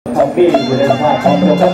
ทอมบี้อยู่ในสภาพพร้อมยกครับ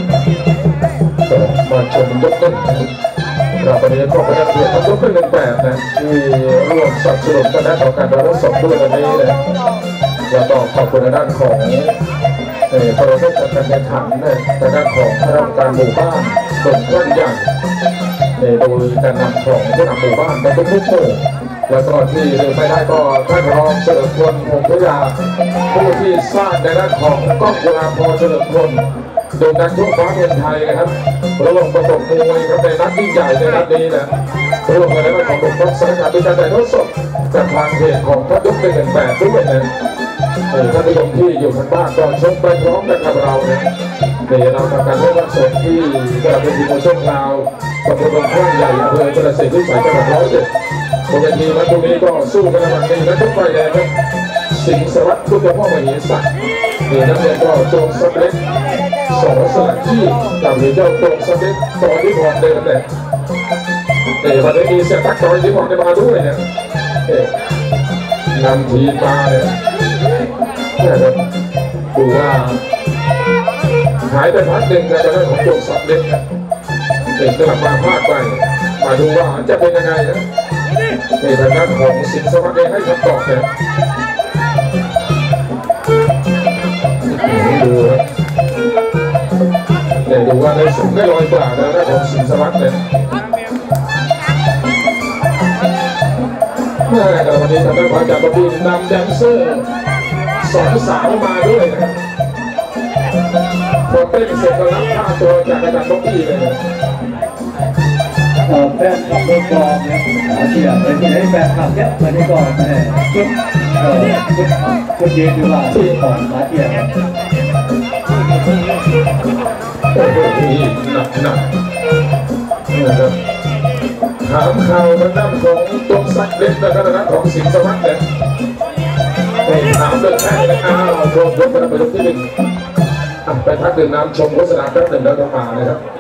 มาชมยกต้นเราวันนี้ก็เป็นเพียงยกเป็นแบบนะที่ร่วมสนับสนุนคณะกรรมการรับสดด้วยวันนี้นะแล้วก็ขอบคุณด้านของโปรเซสการแข่งขันในด้านของคณะกรรมการหมู่บ้านส่วนกว้างใหญ่โดยการนำของผู้นำหมู่บ้านในทุกหมู่แล้วก็ที่ลืมไม่ได้ก็ท่านรองเฉลิมพลพงษ์พยาผู้ที่สร้างในด้านของกล้องกุลาภรณ์เฉลิมพลโด่งดังทั่วฟ้าเมืองไทยนะครับระหว่างประกบมวยครับในนัดยิ่งใหญ่ในนัดนี้นะร่วมกันในด้านของบุคคลสายการบินการถ่ายทอดสดจากทางเพจของพระยกเป็นแบบด้วยนะท่านผู้ชมที่อยู่ทางบ้านก็ชมไปพร้อมกันกับเราเนี่ยเราทำการเล่นสดที่กระเป็นทีมช่วงคราวตำบลข้างใหญ่อำเภอประสิทธิ์วิสัยจังหวัด107บนเวทีวันนี้ก็สู้กันในวันนี้และทุกฝ่ายแดงครับสิงห์สวัสดิ์พุทธพ่อมเหสักนักเรียนก็โจงสำเร็จสองสลักที่กับเจ้าโจงสำเร็จตอนที่พอเดินแต่วันนี้มีเสียตักตอนที่พอได้มาด้วยเนี่ยนำทีมมาเนี่ยดูว่าหายไปพักหนึ่งในเรื่องของโจงสำเร็จกลับมาพลาดไปมาดูว่าจะเป็นยังไงนะในทางด้านของสิงห์สวัสดิ์ให้คำตอบเนี่ยดูว่าได้สูงได้ลอยกว่านะด้านของสิงห์สวัสดิ์เนี่ยแต่วันนี้ทางด้านของอาจารย์ประพินนำแดนเซอร์2 สาวมาด้วยนะพอเต้นเสร็จก็รับค่าตัวจากอาจารย์ประพินเลยแฟนคลับเบอร์กองเนี่ยที่อยากไปที่ไหนแฟนคลับเนี่ยวันนี้ก็ชุดเย็นหรือว่าที่ของมาเทียนโอ้โหหนักนะครับถามข่าวทางด้านของตกสักเล็กนะครับของสิงห์สวัสดิ์เนี่ยถามเรื่องแค่ไหนชมยกประดับที่หนึ่งไปพักดื่มน้ำชมโฆษณาแป๊บหนึ่งแล้วก็มาเลยครับ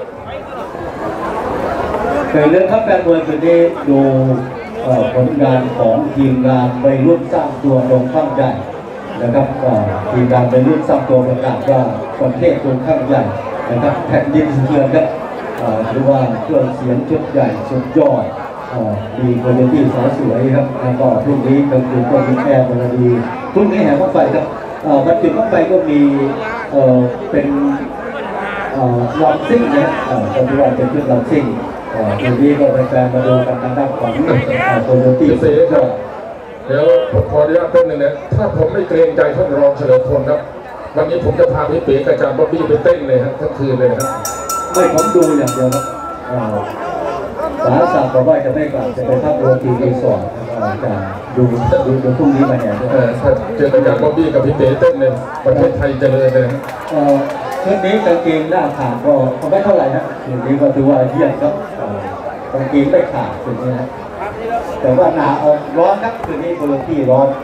เรื่องครับแฟนมวยคืนนี้ดูผลงานของทีมงานไปรุ่นสร้างตัวตรงข้างใหญ่นะครับทีมงานไปรุ่นสร้างตัวประกาศว่าประเทศตรงข้างใหญ่นะครับแผ่นดินสะเทือนครับหรือว่าเครื่องเสียงชุดใหญ่ชุดยอดมีคุณภาพที่สวยครับแล้วก็พรุ่งนี้กลางคืนก็มีแอร์บรดีพรุ่งนี้แห่บ้างไฟครับบรรจุบ้างไฟก็มีเป็นลำซิ่งนะก็ที่ว่าเป็นชุดลำซิ่งทีนี้ก็เป็นแฟนมาดูกันทางด้านของโคโยตี้เซ่ครับเดี๋ยวผมขออนุญาตต้นหนึ่งนะถ้าผมไม่เกรงใจท่านรองเฉลิมพลครับวันนี้ผมจะพาพี่เป๋กับอาจารย์บ๊อบบี้ไปเต้นเลยครับทั้งคืนเลยครับไม่ผมดูอย่างเดียวครับสารสัตว์บอกว่าจะไม่กลับจะไปทับโรตีรีสอร์ทจะดูพรุ่งนี้มาเนี่ยเจออาจารย์บ๊อบบี้กับพี่เป๋เต้นเลยประเทศไทยเจริญเลยคืนนี้กางเกงหน้าขาดก็ไม่เท่าไหร่นะคืนนี้ก็ถือว่าเยี่ยมครับกางเกงไม่ขาดคืนนี้นะแต่ว่าหนาออกร้อนครับคืนนี้โคโยตี้ร้อน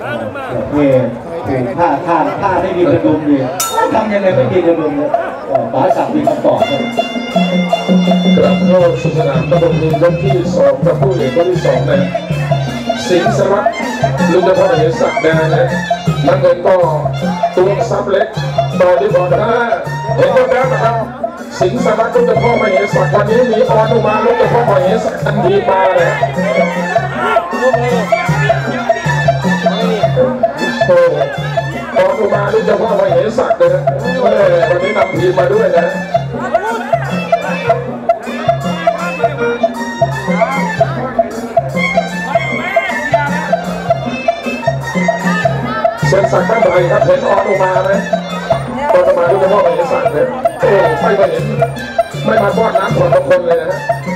ผ้าไม่มีกระดุมดีทำยังไงไม่มีกระดุมเลยป๋าสักมีคำตอบครับกลับเข้าสู่สนามตะบนดินยกที่2กับผู้เอกคนที่2เลยสิงห์สวัสดิ์ลุงนภพเหสักแดงนะนักเงินก็ตัวซับเล็กต่อที่บอลนะเห็นแล้วนะครับสิงห์สวัสดิ์ลุงนภพเหสักวันนี้มีออนมาลุงนภพเหสักทันทีมาเลยโอ้ตอนดูมาลุงนภพเหสักเลยนะวันนี้นำทีมมาด้วยนะเส้นสักบ้านใดครับเห็นออนออกมาไหมตอนมาดูเฉพาะเห็นสักเนี่ยโอ้ไม่มาเห็นไม่มาป้อนน้ำขวดทุกคนเลยนะ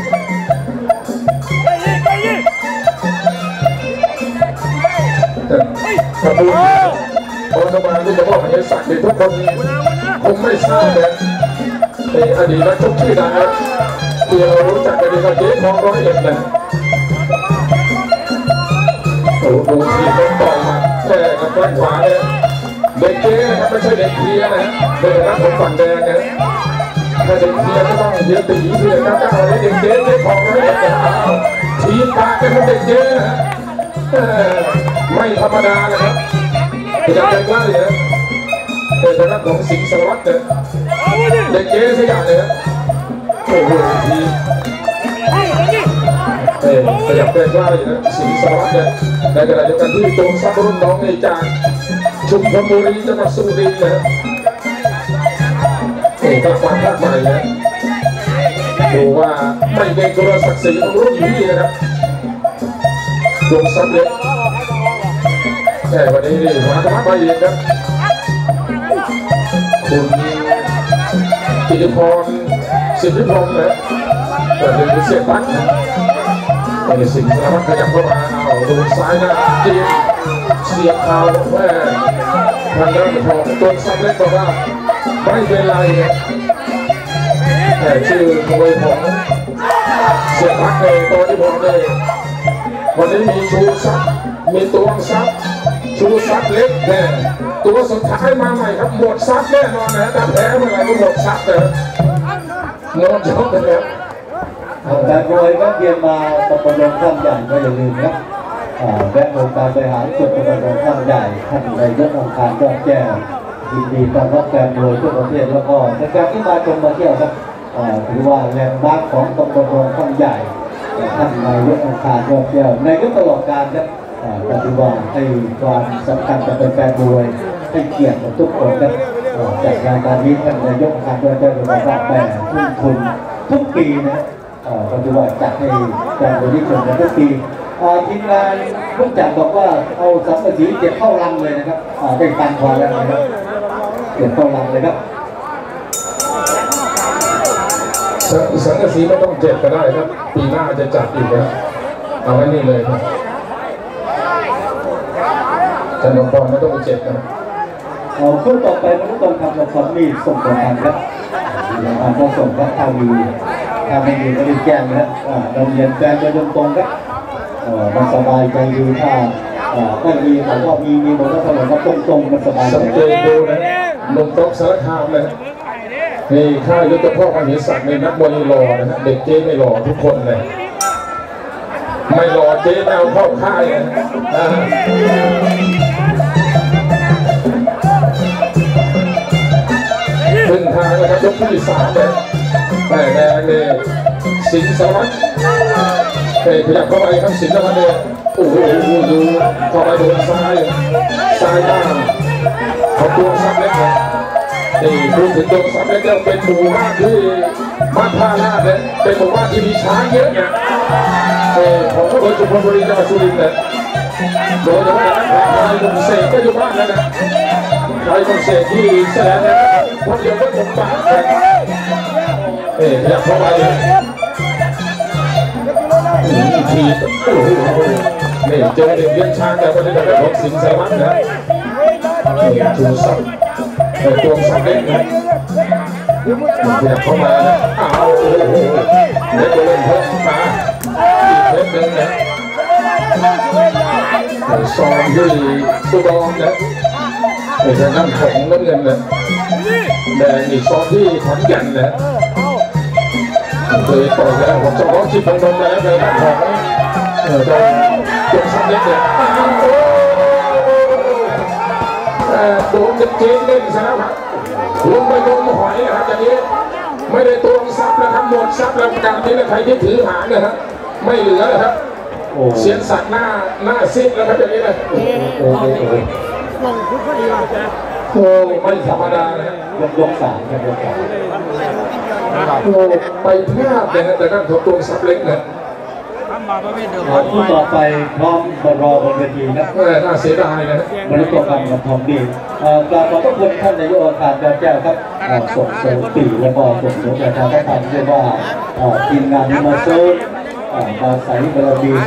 ขอบคุณตอนมาดูเฉพาะเห็นสักเนี่ยทุกคนคงไม่ทราบเลยอดีตนักชกชื่อดังครับที่เรารู้จักกันดีกับเจ๊ทอง101นะโอ้โหทีมต่อยมาแค่กับแข้งขวาเนี่ยเด็กเจ๊นะครับไม่ใช่เด็กเทียนะเด็กนักของฝั่งแดงนะถ้าเด็กเทียก็ต้องเทียตีเทียก้าวอะไรเด็กเจ๊ของ101ทีมปากกันเป็นเด็กเจ๊นะไม่ธรรมดาเลยครับอยากไปกล้าเลยนะเป็นทางด้านของสิงห์สารวัตรเนี่ยเด็กเก๋สยามเลยครับโอ้โหทีขยับเดินว่าอยู่นะสิงห์สารวัตรเนี่ยในขณะเดียวกันที่ตัวซับรุ่นน้องในจากชุมพรบุรีจังหวัดสุรินทร์นะครับกลับมาภาคใหม่นะดูว่าไม่เกรงกลัวศักดิ์ศรีของรุ่นพี่นะครับตัวซับเล็กแต่วันนี้นี่มาธรรมะไปอีกครับคุณกิติพรสิทธิพรนะแต่เป็นเสียตั้งไอ้สิงห์สารวัตรขยับเข้ามาเอาดูซ้ายนะจีบเสียบเท้าแม่ทางด้านของตัวซับเล็กบอกว่าไม่เป็นไรแต่ชื่อมวยของเสียตั้งในตัวที่ผมเลยวันนี้มีชูซับมีตัวซับชูซับเล็กแน่ตัวสุดท้ายมาใหม่ครับหมดซับแน่นอนนะถ้าแพ้เมื่อไหร่ก็หมดซับเลยหมดยกเลยครับแต่โดยก็เรียนมาตำบลข้ามใหญ่ก็อย่าลืมครับแวะองค์การบริหารส่วนตำบลข้ามใหญ่ท่านนายกองค์การยอดแก้วยินดีต้อนรับแฟนมวยทั่วประเทศแล้วก็ในการที่มาชมมาเที่ยวครับถือว่าแลนด์มาร์คของตำบลข้ามใหญ่ท่านนายกองค์การยอดแก้วนายกตลอดการครับปฏิบัติให้ความสำคัญกับแฟนมวยให้เกียรติกับทุกคนครับจากงานการนี้ท่านนายกองค์การยอดแก้วบอกว่าแม่ทุ่มทุนทุกปีนะปฏิบัติจัดให้แฟนมวยที่ชมกันทุกปีทีมงานผู้จัดบอกว่าเอาสังกะสีเก็บเข้ารังเลยนะครับได้ตังค์พอแล้วนะครับเก็บเข้ารังเลยครับสังกะสีไม่ต้องเจ็บก็ได้ครับปีหน้าจะจัดอีกนะเอาไว้นี่เลยครับแต่หลวงพ่อไม่ต้องไปเจ็บนะคู่ต่อไปมันต้องทำละครมีส่งตัวกันครับต้องส่งครับถ้าไม่มีก็รีบแจ้งนะครับเราเรียนแฟนจะยงตรงครับมันสบายใจดีถ้าไม่มีแต่ว่ามีมันก็เท่าไหร่ก็ตรงมันสบายใจดูนะลงโต๊ะสารคามเลยนี่ค่ายยุทธพ่อมหิศักดิ์ในนักมวยหล่อนะฮะเด็กเจ๊ไม่หล่อทุกคนเลยไม่หล่อเจ๊แนวเข้าค่ายนะขึ้นทางนะครับยกที่3เลยแต่แดงเลยสิงห์สารวัตรขยับเข้าไปครับสิงห์สารวัตรเลยโอ้โหดูเข้าไปโดนซ้ายด้านเขาตัวซับเล็กเลยนี่พูดถึงตัวซับเล็กแล้วเป็นหมู่บ้านที่บ้านท่าลาดเนี่ยเป็นหมู่บ้านที่มีช้างเยอะเนี่ยของพระองค์สุพรรณบุรีจังหวัดสุรินทร์เนี่ยโดยเฉพาะนักข่าวไทยคนเสกก็อยู่บ้านแล้วนะไทยคนเสกที่แสดงนะพวกเดียวก็ผมบ้านอยากเข้าไปทีนี่เจอเด็กเลี้ยงช้างแต่วันนี้ได้ของสิงห์สารวัตรนะชูซับตัวซับเล็กนะอยากเข้ามานะเอาโอ้โหเด็กตัวเล่นเพิ่มมาอีกเล็กนึงนะซองที่ตุดองนะเป็นทางด้านของน้ำเงินนะแดงอีกซองที่ขอนแก่นนะเคยต่อยแล้วผมจะร้องชิดพังนมแล้วในด้านของตัวซับเล็กเนี่ยโดนเจ๊เล่นซะแล้วครับลงไปโดนหอยครับอย่างนี้ไม่ได้ตัวซับแล้วครับหมดซับแล้วการนี้แล้วใครที่ถือหางนะครับไม่เหลือแล้วครับเสียนสัตว์หน้าซิดแล้วครับอย่างนี้เลยโอ้ไม่ธรรมดานะยก3 ไปพลาดเลยนะแต่ด้านของตัวซับเล็กนะคู่ต่อไปพร้อมรอบนเวทีนะน่าเสียดายนะบริกรรมกับทองดีกราบขอบพระคุณท่านนายกองค์การยอดแก้วครับส่งเสริมปีแล้วก็ส่งเสริมประชาสัมพันธ์ด้วยว่าทีมงานมาโซนมาใส่บารมี